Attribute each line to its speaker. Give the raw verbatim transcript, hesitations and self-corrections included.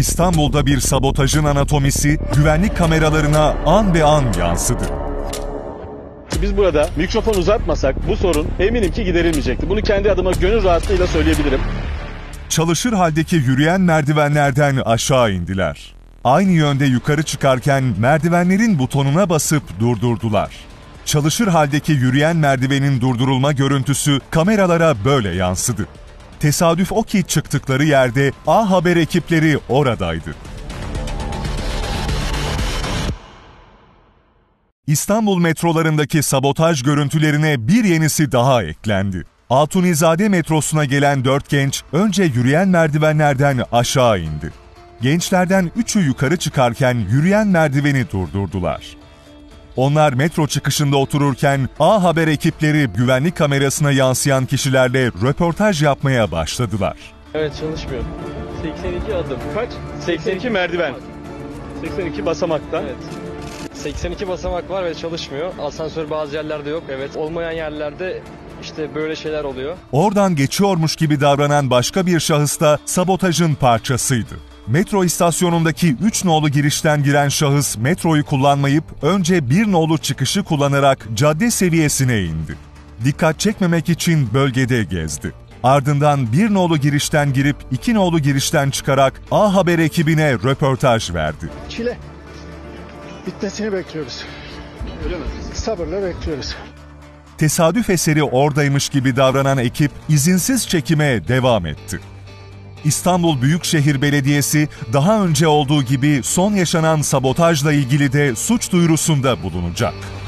Speaker 1: İstanbul'da bir sabotajın anatomisi güvenlik kameralarına an be an yansıdı.
Speaker 2: Biz burada mikrofon uzatmasak bu sorun eminim ki giderilmeyecekti. Bunu kendi adıma gönül rahatlığıyla söyleyebilirim.
Speaker 1: Çalışır haldeki yürüyen merdivenlerden aşağı indiler. Aynı yönde yukarı çıkarken merdivenlerin butonuna basıp durdurdular. Çalışır haldeki yürüyen merdivenin durdurulma görüntüsü kameralara böyle yansıdı. Tesadüf o ki çıktıkları yerde A Haber ekipleri oradaydı. İstanbul metrolarındaki sabotaj görüntülerine bir yenisi daha eklendi. Altunizade metrosuna gelen dört genç önce yürüyen merdivenlerden aşağı indi. Gençlerden üçü yukarı çıkarken yürüyen merdiveni durdurdular. Onlar metro çıkışında otururken A Haber ekipleri güvenlik kamerasına yansıyan kişilerle röportaj yapmaya başladılar.
Speaker 2: Evet, çalışmıyor. seksen iki adım. Kaç? seksen iki merdiven. seksen iki basamakta.
Speaker 3: Evet. seksen iki basamak var ve çalışmıyor. Asansör bazı yerlerde yok. Evet. Olmayan yerlerde işte böyle şeyler oluyor.
Speaker 1: Oradan geçiyormuş gibi davranan başka bir şahıs da sabotajın parçasıydı. Metro istasyonundaki üç nolu girişten giren şahıs metroyu kullanmayıp önce bir nolu çıkışı kullanarak cadde seviyesine indi. Dikkat çekmemek için bölgede gezdi. Ardından bir nolu girişten girip iki nolu girişten çıkarak A Haber ekibine röportaj verdi.
Speaker 4: Çile bitmesini bekliyoruz.
Speaker 2: Öyle mi?
Speaker 4: Sabırla bekliyoruz.
Speaker 1: Tesadüf eseri oradaymış gibi davranan ekip izinsiz çekime devam etti. İstanbul Büyükşehir Belediyesi daha önce olduğu gibi son yaşanan sabotajla ilgili de suç duyurusunda bulunacak.